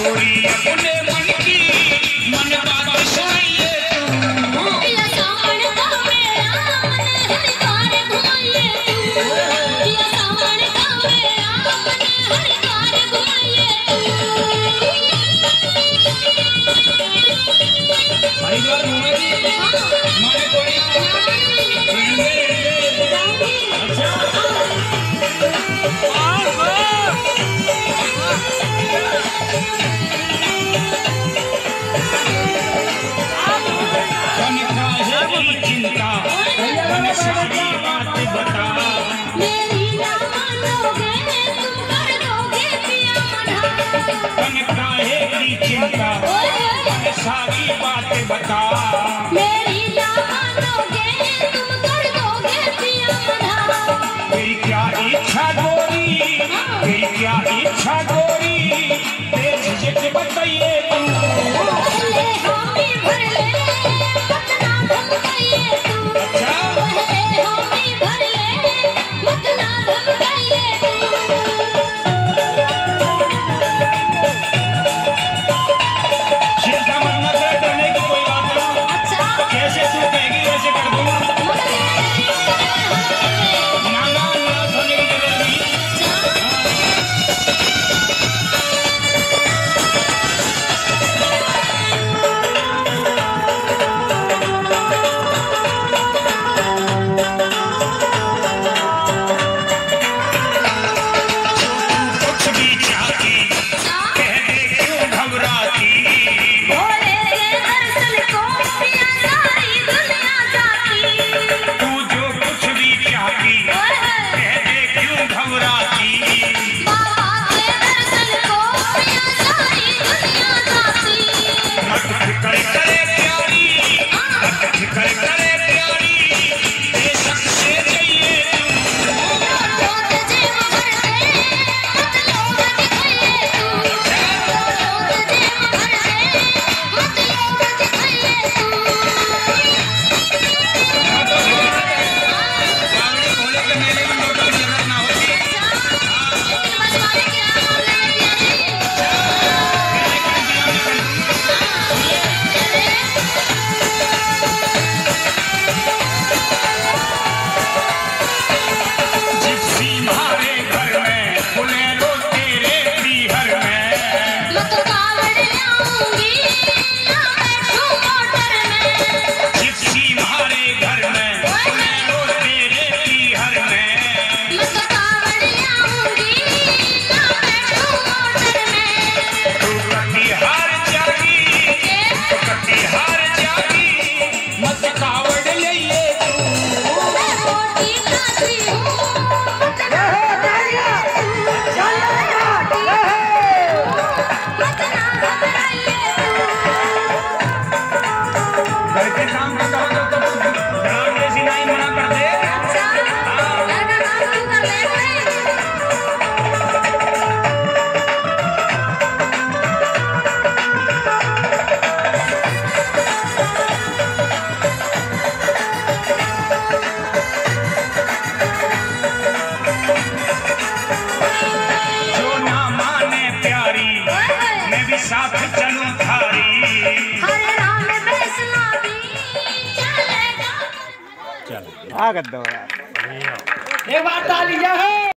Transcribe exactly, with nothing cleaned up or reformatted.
गोरी अपने मन की मन बात सुनाइए तू पिया सावन का मेरा मन हरिद्वार घुमाइए तू पिया सावन का मेरा मन हरिद्वार घुमाइए हरिद्वार घुमाइए माने कोई अच्छा चिंता सारी बात बता मेरी ना मानोगे तुम कर दोगे पिया मना तन काहे की चिंता सारी बात बता मेरी ना मानोगे तुम कर दोगे पिया मना तेरी क्या इच्छा गोरी तेरी क्या इच्छा गोरी तेरी झिझक बताइए तू पहले हामी भर ले साथ चलूं थारी हरे राम वैष्णवी चलेगा चल आ गद्दा एक बार ताली है।